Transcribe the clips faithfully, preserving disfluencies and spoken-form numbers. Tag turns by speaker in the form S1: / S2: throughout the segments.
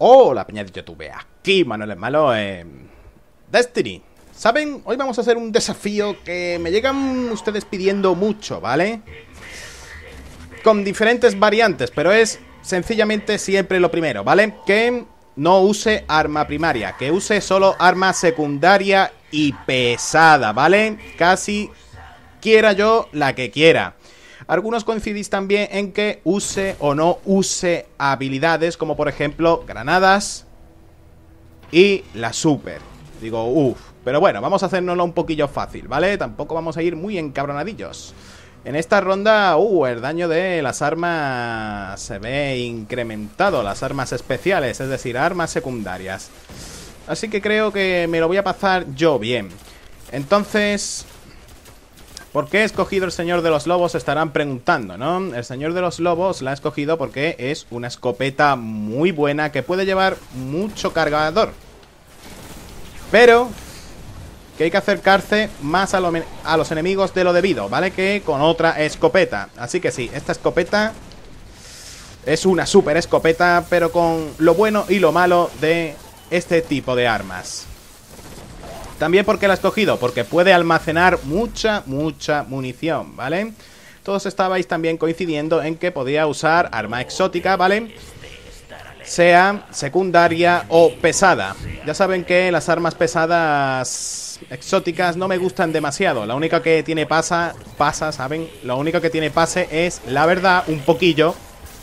S1: Hola, peña de YouTube, aquí Manuel es Malo en Destiny. ¿Saben? Hoy vamos a hacer un desafío que me llegan ustedes pidiendo mucho, ¿vale? Con diferentes variantes, pero es sencillamente siempre lo primero, ¿vale? Que no use arma primaria, que use solo arma secundaria y pesada, ¿vale? Casi quiera yo la que quiera. Algunos coincidís también en que use o no use habilidades como por ejemplo granadas y la super. Digo, uff, pero bueno, vamos a hacérnoslo un poquillo fácil, ¿vale? Tampoco vamos a ir muy encabronadillos. En esta ronda, uh, el daño de las armas se ve incrementado, las armas especiales, es decir, armas secundarias. Así que creo que me lo voy a pasar yo bien. Entonces, ¿por qué he escogido el Señor de los Lobos? Se estarán preguntando, ¿no? El Señor de los Lobos la he escogido porque es una escopeta muy buena que puede llevar mucho cargador, pero que hay que acercarse más a, lo, a los enemigos de lo debido, ¿vale? Que con otra escopeta. Así que sí, esta escopeta es una super escopeta, pero con lo bueno y lo malo de este tipo de armas. También porque la he escogido, porque puede almacenar mucha, mucha munición, ¿vale? Todos estabais también coincidiendo en que podía usar arma exótica, ¿vale? Sea secundaria o pesada. Ya saben que las armas pesadas exóticas no me gustan demasiado. La única que tiene pasa, pasa, ¿saben? Lo único que tiene pase es, la verdad, un poquillo.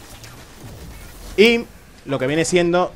S1: Y lo que viene siendo...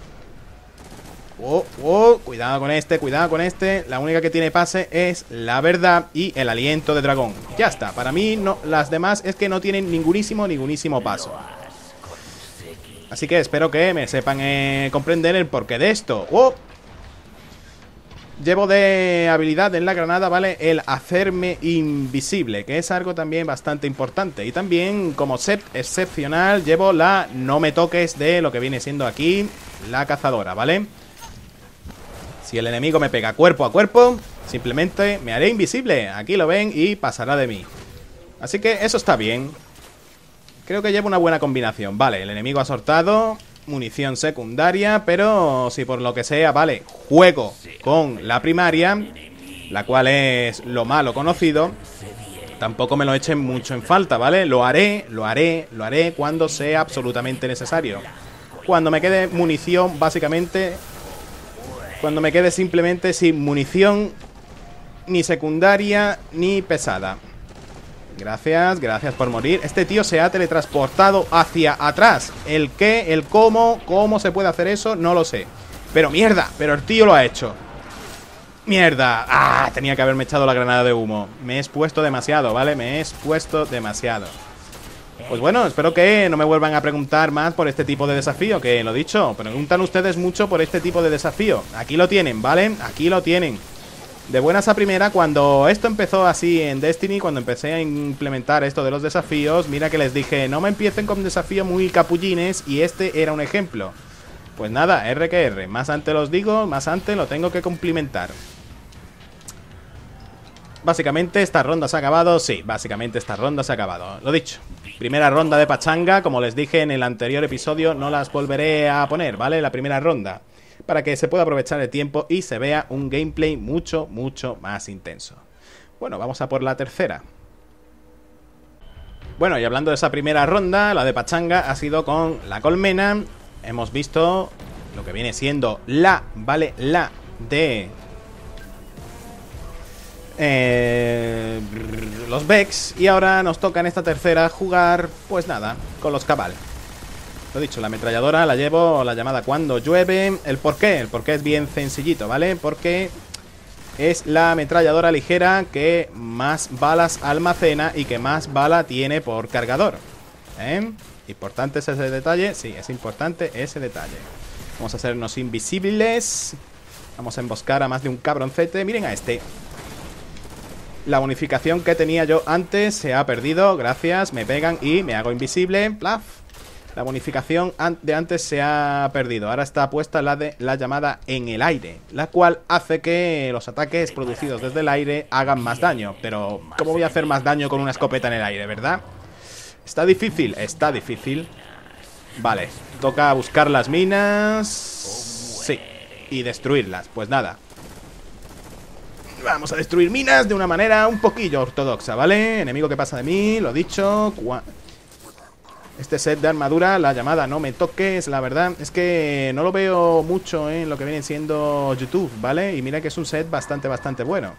S1: Oh, oh, cuidado con este, cuidado con este. La única que tiene pase es la verdad y el aliento de dragón. Ya está, para mí no, las demás es que no tienen ningunísimo, ningunísimo paso. Así que espero que me sepan eh, comprender el porqué de esto. Oh. Llevo de habilidad en la granada, ¿vale? El hacerme invisible, que es algo también bastante importante. Y también como set excepcional llevo la no me toques de lo que viene siendo aquí la cazadora, ¿vale? Si el enemigo me pega cuerpo a cuerpo, simplemente me haré invisible. Aquí lo ven y pasará de mí. Así que eso está bien. Creo que lleva una buena combinación. Vale, el enemigo ha soltado munición secundaria, pero si por lo que sea, vale, juego con la primaria, la cual es lo malo conocido, tampoco me lo echen mucho en falta, ¿vale? Lo haré, lo haré, lo haré cuando sea absolutamente necesario. Cuando me quede munición, básicamente... Cuando me quede simplemente sin munición, ni secundaria, ni pesada. Gracias, gracias por morir. Este tío se ha teletransportado hacia atrás. El qué, el cómo, cómo se puede hacer eso, no lo sé. Pero mierda, pero el tío lo ha hecho. Mierda, ah, tenía que haberme echado la granada de humo. Me he expuesto demasiado, ¿vale? Me he expuesto demasiado. Pues bueno, espero que no me vuelvan a preguntar más por este tipo de desafío, que lo dicho, preguntan ustedes mucho por este tipo de desafío. Aquí lo tienen, ¿vale? Aquí lo tienen. De buenas a primera, cuando esto empezó así en Destiny, cuando empecé a implementar esto de los desafíos, mira que les dije, no me empiecen con desafíos muy capullines, y este era un ejemplo. Pues nada, R que R, más antes los digo, más antes lo tengo que cumplimentar. Básicamente esta ronda se ha acabado, sí, básicamente esta ronda se ha acabado, lo dicho. Primera ronda de pachanga, como les dije en el anterior episodio, no las volveré a poner, ¿vale? La primera ronda, para que se pueda aprovechar el tiempo y se vea un gameplay mucho, mucho más intenso. Bueno, vamos a por la tercera. Bueno, y hablando de esa primera ronda, la de pachanga ha sido con la colmena. Hemos visto lo que viene siendo la, ¿vale? La de... Eh, los Vex. Y ahora nos toca en esta tercera jugar, pues nada, con los Cabal. Lo dicho, la ametralladora la llevo, la llamada cuando llueve. ¿El por qué? El por qué es bien sencillito, ¿vale? Porque es la ametralladora ligera que más balas almacena y que más bala tiene por cargador, ¿eh? ¿Importante es ese detalle? Sí, es importante ese detalle. Vamos a hacernos invisibles. Vamos a emboscar a más de un cabroncete. Miren a este. La bonificación que tenía yo antes se ha perdido, gracias, me pegan y me hago invisible, plaf. La bonificación de antes se ha perdido, ahora está puesta la de la llamada en el aire, la cual hace que los ataques producidos desde el aire hagan más daño. Pero, ¿cómo voy a hacer más daño con una escopeta en el aire, verdad? Está difícil, está difícil. Vale, toca buscar las minas. Sí, y destruirlas. Pues nada, vamos a destruir minas de una manera un poquillo ortodoxa, ¿vale? Enemigo que pasa de mí, lo dicho. Este set de armadura, la llamada no me toques, la verdad es que no lo veo mucho en lo que viene siendo YouTube, ¿vale? Y mira que es un set bastante, bastante bueno.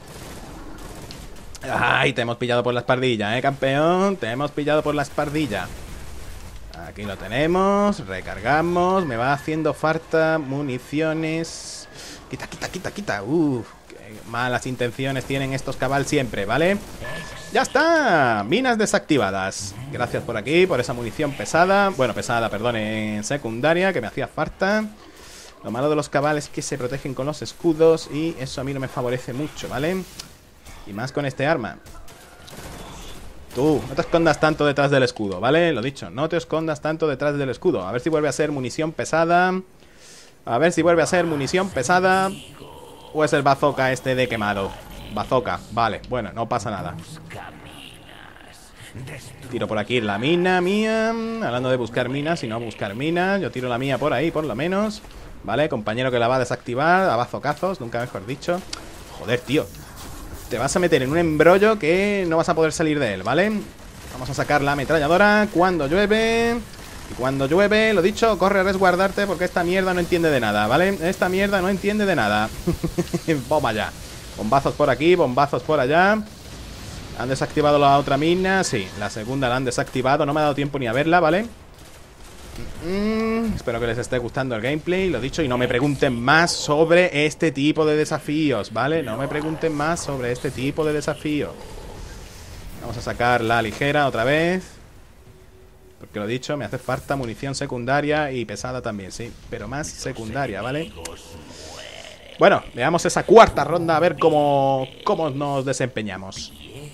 S1: Ay, te hemos pillado por la espardilla, ¿eh, campeón? Te hemos pillado por la espardilla. Aquí lo tenemos, recargamos. Me va haciendo falta municiones. Quita, quita, quita, quita. Uff, qué malas intenciones tienen estos cabal siempre, ¿vale? ¡Ya está! Minas desactivadas. Gracias por aquí, por esa munición pesada. Bueno, pesada, perdón, en secundaria, que me hacía falta. Lo malo de los cabal es que se protegen con los escudos y eso a mí no me favorece mucho, ¿vale? Y más con este arma. Tú, no te escondas tanto detrás del escudo, ¿vale? Lo dicho, no te escondas tanto detrás del escudo. A ver si vuelve a ser munición pesada. A ver si vuelve a ser munición pesada. ¿O es el bazooka este de quemado? Bazooka, vale, bueno, no pasa nada. Tiro por aquí la mina mía. Hablando de buscar minas y no buscar minas, yo tiro la mía por ahí, por lo menos. Vale, compañero que la va a desactivar a bazocazos, nunca mejor dicho. Joder, tío, te vas a meter en un embrollo que no vas a poder salir de él, ¿vale? Vamos a sacar la ametralladora cuando llueve. Y cuando llueve, lo dicho, corre a resguardarte porque esta mierda no entiende de nada, ¿vale? Esta mierda no entiende de nada. Bomba ya. Bombazos por aquí, bombazos por allá. ¿Han desactivado la otra mina? Sí, la segunda la han desactivado. No me ha dado tiempo ni a verla, ¿vale? Mm, espero que les esté gustando el gameplay, lo dicho. Y no me pregunten más sobre este tipo de desafíos, ¿vale? No me pregunten más sobre este tipo de desafíos. Vamos a sacar la ligera otra vez, porque lo dicho, me hace falta munición secundaria y pesada también, sí. Pero más secundaria, ¿vale? Bueno, veamos esa cuarta ronda a ver cómo, cómo nos desempeñamos.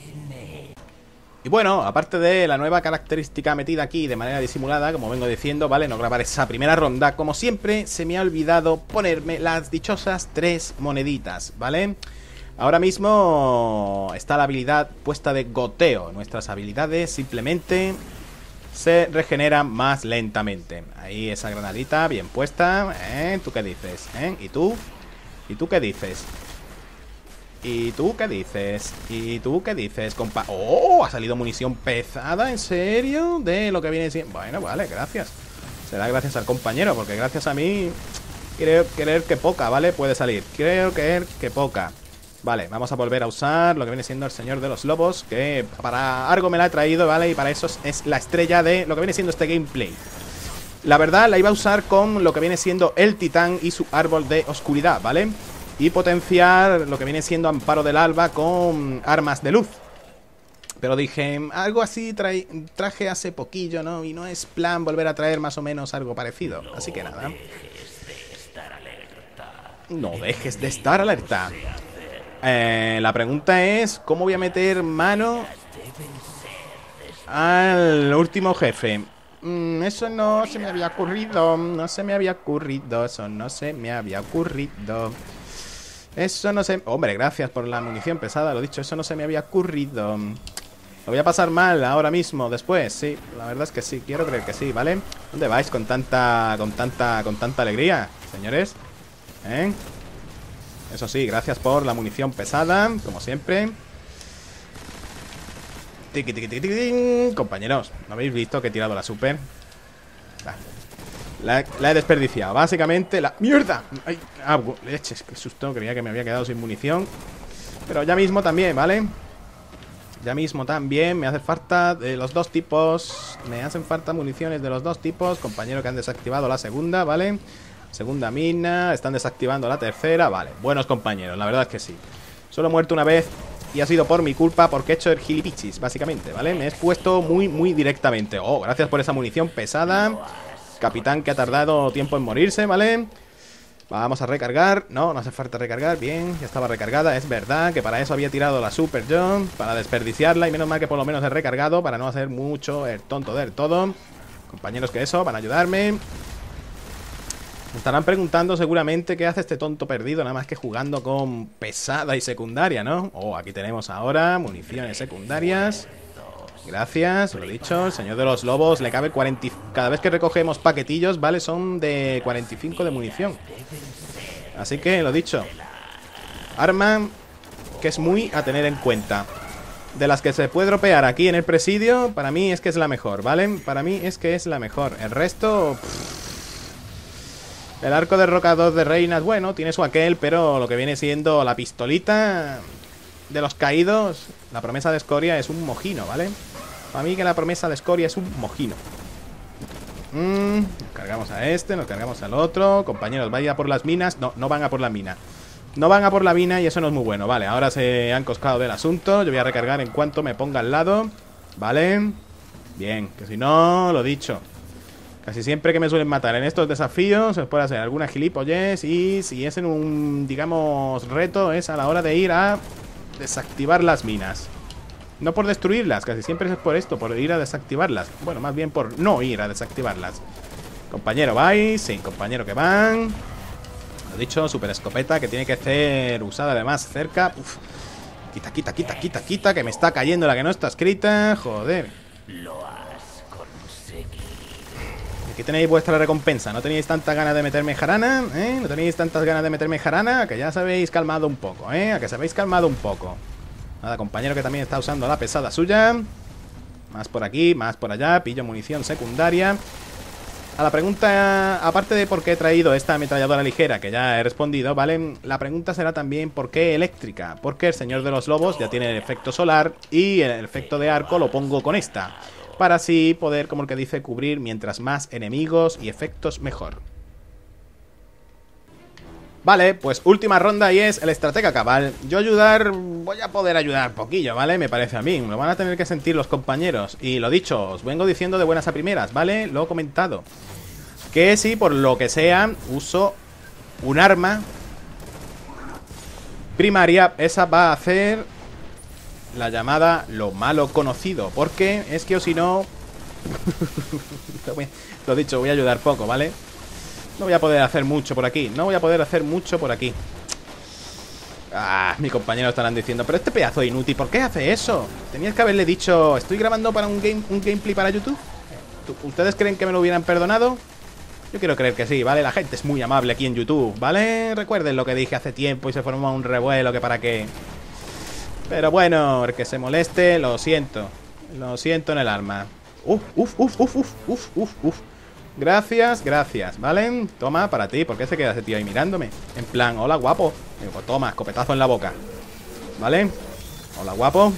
S1: Y bueno, aparte de la nueva característica metida aquí de manera disimulada, como vengo diciendo, ¿vale? No grabar esa primera ronda, como siempre, se me ha olvidado ponerme las dichosas tres moneditas, ¿vale? Ahora mismo está la habilidad puesta de goteo. Nuestras habilidades simplemente se regeneran más lentamente. Ahí esa granadita bien puesta, ¿eh? ¿Tú qué dices? ¿Eh? ¿Y tú? ¿Y tú qué dices? ¿Y tú qué dices? ¿Y tú qué dices, compa? ¡Oh! Ha salido munición pesada, ¿en serio? De lo que viene siendo... Bueno, vale, gracias. Será gracias al compañero, porque gracias a mí... Creo creer que poca, ¿vale? Puede salir. Creo creer que poca. Vale, vamos a volver a usar lo que viene siendo el Señor de los Lobos, que para algo me la he traído, ¿vale? Y para eso es la estrella de lo que viene siendo este gameplay. La verdad, la iba a usar con lo que viene siendo el Titán y su árbol de oscuridad, ¿vale? Y potenciar lo que viene siendo Amparo del Alba con armas de luz. Pero dije, algo así trae, traje hace poquillo, ¿no? Y no es plan volver a traer más o menos algo parecido. Así que nada. No dejes de estar alerta. Eh, la pregunta es, ¿cómo voy a meter mano al último jefe? Mm, eso no se me había ocurrido. No se me había ocurrido. Eso no se me había ocurrido. Eso no se... Hombre, gracias por la munición pesada. Lo dicho, eso no se me había ocurrido. Lo voy a pasar mal ahora mismo, después. Sí, la verdad es que sí. Quiero creer que sí, ¿vale? ¿Dónde vais con tanta... Con tanta... Con tanta alegría, señores? ¿Eh? Eso sí, gracias por la munición pesada, como siempre. Tiki, tiki, tiki, tiki. Compañeros, ¿no habéis visto que he tirado la super? La, la he desperdiciado. Básicamente la... ¡Mierda! Ay, ah, leches, qué susto. Creía que me había quedado sin munición. Pero ya mismo también, ¿vale? Ya mismo también me hace falta de los dos tipos. Me hacen falta municiones de los dos tipos. Compañero que han desactivado la segunda, ¿vale? Segunda mina, están desactivando la tercera. Vale, buenos compañeros, la verdad es que sí. Solo he muerto una vez y ha sido por mi culpa, porque he hecho el gilipichis, básicamente, ¿vale? Me he expuesto muy, muy directamente. Oh, gracias por esa munición pesada. Capitán que ha tardado tiempo en morirse, ¿vale? Vamos a recargar. No, no hace falta recargar, bien, ya estaba recargada. Es verdad que para eso había tirado la super jump, para desperdiciarla. Y menos mal que por lo menos he recargado, para no hacer mucho el tonto del todo. Compañeros que eso, van a ayudarme. Me estarán preguntando seguramente qué hace este tonto perdido, nada más que jugando con pesada y secundaria, ¿no? Oh, aquí tenemos ahora municiones secundarias. Gracias, lo he dicho. El señor de los lobos le cabe cuarenta. Cada vez que recogemos paquetillos, ¿vale? Son de cuarenta y cinco de munición. Así que, lo dicho. Arma que es muy a tener en cuenta. De las que se puede dropear aquí en el presidio, para mí es que es la mejor, ¿vale? Para mí es que es la mejor. El resto... Pff. El arco derrocador de reinas, bueno, tiene su aquel, pero lo que viene siendo la pistolita de los caídos, la promesa de escoria es un mojino, ¿vale? Para mí que la promesa de escoria es un mojino. Mm, nos cargamos a este, nos cargamos al otro. Compañeros, vaya por las minas. No, no van a por la mina. No van a por la mina y eso no es muy bueno. Vale, ahora se han coscado del asunto. Yo voy a recargar en cuanto me ponga al lado. Vale. Bien, que si no, lo dicho. Casi siempre que me suelen matar en estos desafíos se puede hacer alguna gilipollez. Y si es en un, digamos, reto, es a la hora de ir a desactivar las minas. No por destruirlas, casi siempre es por esto, por ir a desactivarlas. Bueno, más bien por no ir a desactivarlas. Compañero, ¿vais? Sí, compañero que van. Lo dicho, super escopeta que tiene que ser usada además cerca. Uf. Quita, quita, quita, quita, quita, que me está cayendo la que no está escrita. Joder.
S2: Lo has conseguido.
S1: Aquí tenéis vuestra recompensa. ¿No tenéis tantas ganas de meterme jarana? ¿Eh? ¿No tenéis tantas ganas de meterme jarana? Que ya os habéis calmado un poco, ¿eh? A que os habéis calmado un poco. Nada, compañero que también está usando la pesada suya. Más por aquí, más por allá. Pillo munición secundaria. A la pregunta, aparte de por qué he traído esta ametralladora ligera, que ya he respondido, ¿vale? La pregunta será también por qué eléctrica. Porque el señor de los lobos ya tiene el efecto solar y el efecto de arco lo pongo con esta. Para así poder, como el que dice, cubrir mientras más enemigos y efectos mejor. Vale, pues última ronda y es el estratega cabal. Yo ayudar, voy a poder ayudar poquillo, ¿vale? Me parece a mí, lo van a tener que sentir los compañeros. Y lo dicho, os vengo diciendo de buenas a primeras, ¿vale? Lo he comentado. Que si por lo que sea uso un arma primaria, esa va a hacer la llamada lo malo conocido. Porque es que o si no... Lo dicho, voy a ayudar poco, ¿vale? No voy a poder hacer mucho por aquí. No voy a poder hacer mucho por aquí. Ah, mis compañeros estarán diciendo, pero este pedazo de inútil, ¿por qué hace eso? Tenías que haberle dicho, estoy grabando para un, game, un gameplay para YouTube. ¿Ustedes creen que me lo hubieran perdonado? Yo quiero creer que sí, ¿vale? La gente es muy amable aquí en YouTube, ¿vale? Recuerden lo que dije hace tiempo y se formó un revuelo, que para qué. Pero bueno, el que se moleste, lo siento. Lo siento en el alma. Uf, uf, uf, uf, uf, uf, uf, uf. Gracias, gracias, ¿vale? Toma, para ti. ¿Por qué se queda ese tío ahí mirándome? En plan, hola, guapo. Digo, pues toma, escopetazo en la boca. ¿Vale? Hola, guapo.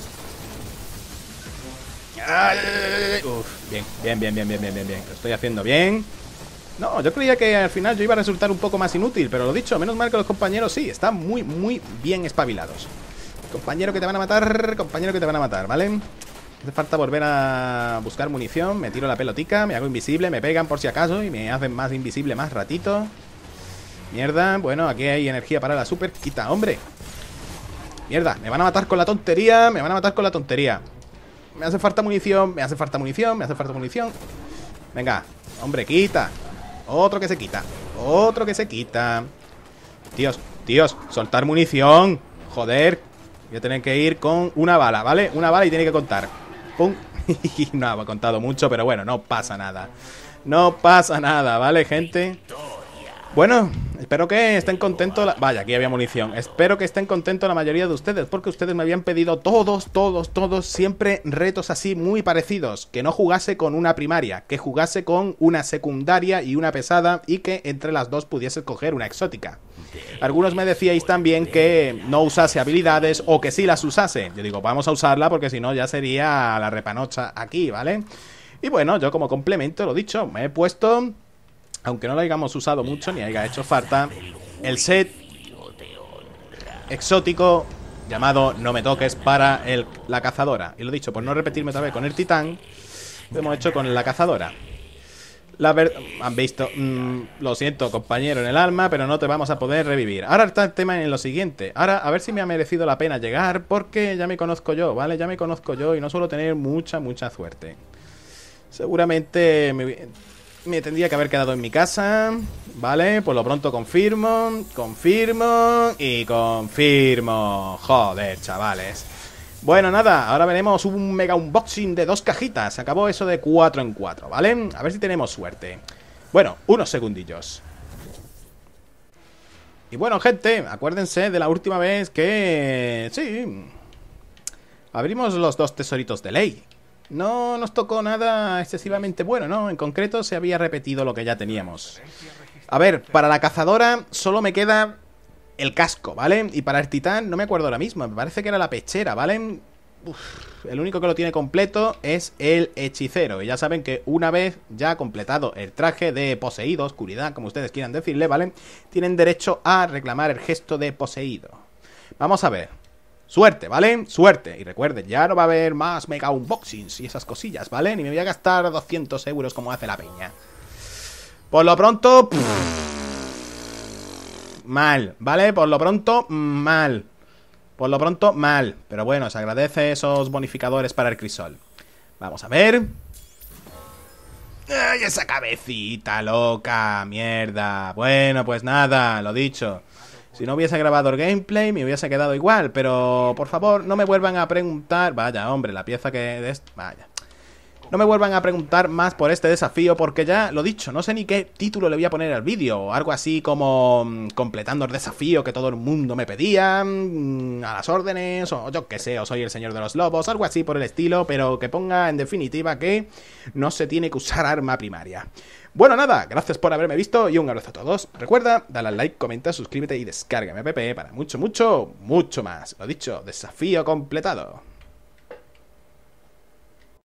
S1: Uf, bien, bien, bien, bien, bien, bien, bien, bien. Lo estoy haciendo bien. No, yo creía que al final yo iba a resultar un poco más inútil, pero lo dicho, menos mal que los compañeros sí, están muy, muy bien espabilados. Compañero que te van a matar, compañero que te van a matar, ¿vale? Hace falta volver a buscar munición. Me tiro la pelotica, me hago invisible, me pegan por si acaso y me hacen más invisible más ratito. Mierda, bueno, aquí hay energía para la super. Quita, hombre. Mierda, me van a matar con la tontería. Me van a matar con la tontería. Me hace falta munición, me hace falta munición, me hace falta munición. Venga, hombre, quita. Otro que se quita, otro que se quita. Tíos, tíos, soltar munición. Joder, voy a tener que ir con una bala, ¿vale? Una bala y tiene que contar. Pum. No ha contado mucho, pero bueno, no pasa nada. No pasa nada, ¿vale, gente? Bueno, espero que estén contentos la... Vaya, aquí había munición. Espero que estén contentos la mayoría de ustedes, porque ustedes me habían pedido todos, todos, todos siempre retos así muy parecidos. Que no jugase con una primaria, que jugase con una secundaria y una pesada, y que entre las dos pudiese coger una exótica. Algunos me decíais también que no usase habilidades o que sí las usase. Yo digo, vamos a usarla porque si no ya sería la repanocha aquí, ¿vale? Y bueno, yo como complemento, lo dicho, me he puesto... Aunque no lo hayamos usado mucho ni haya hecho falta, el set exótico llamado No me toques para el, la cazadora. Y lo dicho, por no repetirme otra vez con el titán, lo hemos hecho con la cazadora. La ver... Han visto... Mm, lo siento, compañero, en el alma, pero no te vamos a poder revivir. Ahora está el tema en lo siguiente. Ahora, a ver si me ha merecido la pena llegar, porque ya me conozco yo, ¿vale? Ya me conozco yo y no suelo tener mucha, mucha suerte. Seguramente... Me... Me tendría que haber quedado en mi casa, ¿vale? Por lo pronto confirmo, confirmo y confirmo. Joder, chavales. Bueno, nada, ahora veremos un mega unboxing de dos cajitas. Se acabó eso de cuatro en cuatro, ¿vale? A ver si tenemos suerte. Bueno, unos segundillos. Y bueno, gente, acuérdense de la última vez que... Sí, abrimos los dos tesoritos de ley. No nos tocó nada excesivamente bueno, ¿no? En concreto se había repetido lo que ya teníamos. A ver, para la cazadora solo me queda el casco, ¿vale? Y para el titán no me acuerdo ahora mismo. Me parece que era la pechera, ¿vale? Uf, el único que lo tiene completo es el hechicero. Y ya saben que una vez ya completado el traje de poseído, oscuridad, como ustedes quieran decirle, ¿vale? Tienen derecho a reclamar el gesto de poseído. Vamos a ver. Suerte, ¿vale? Suerte. Y recuerden, ya no va a haber más mega unboxings y esas cosillas, ¿vale? Ni me voy a gastar doscientos euros como hace la peña. Por lo pronto... Pff, mal, ¿vale? Por lo pronto, mal. Por lo pronto, mal. Pero bueno, se agradece esos bonificadores para el crisol. Vamos a ver. ¡Ay, esa cabecita loca! ¡Mierda! Bueno, pues nada, lo dicho. Si no hubiese grabado el gameplay, me hubiese quedado igual. Pero, por favor, no me vuelvan a preguntar... Vaya, hombre, la pieza que... Vaya. No me vuelvan a preguntar más por este desafío, porque ya lo dicho, no sé ni qué título le voy a poner al vídeo. Algo así como mmm, completando el desafío que todo el mundo me pedía, mmm, a las órdenes, o yo qué sé, o soy el señor de los lobos, algo así por el estilo, pero que ponga en definitiva que no se tiene que usar arma primaria. Bueno, nada, gracias por haberme visto y un abrazo a todos. Recuerda, dale al like, comenta, suscríbete y descárgame app para mucho, mucho, mucho más. Lo dicho, desafío completado.